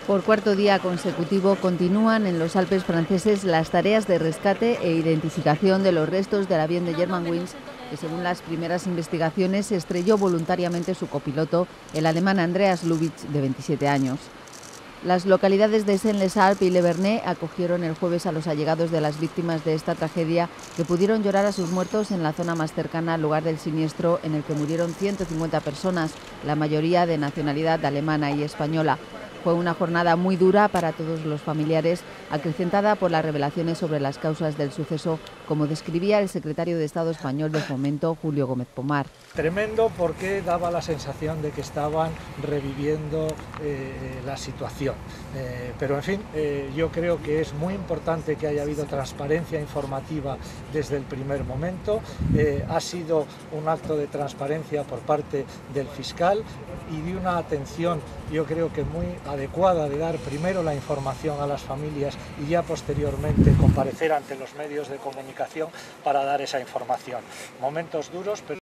Por cuarto día consecutivo continúan en los Alpes franceses las tareas de rescate e identificación de los restos del avión de Germanwings, que según las primeras investigaciones se estrelló voluntariamente su copiloto, el alemán Andreas Lubitsch, de 27 años. Las localidades de Saint-Les-Alpes y Le Vernet acogieron el jueves a los allegados de las víctimas de esta tragedia, que pudieron llorar a sus muertos en la zona más cercana al lugar del siniestro, en el que murieron 150 personas, la mayoría de nacionalidad alemana y española. Fue una jornada muy dura para todos los familiares, acrecentada por las revelaciones sobre las causas del suceso, como describía el secretario de Estado español de Fomento, Julio Gómez Pomar. Tremendo, porque daba la sensación de que estaban reviviendo la situación. Pero en fin, yo creo que es muy importante que haya habido transparencia informativa desde el primer momento. Ha sido un acto de transparencia por parte del fiscal y de una atención, yo creo que muy adecuada, de dar primero la información a las familias y ya posteriormente comparecer ante los medios de comunicación para dar esa información. Momentos duros, pero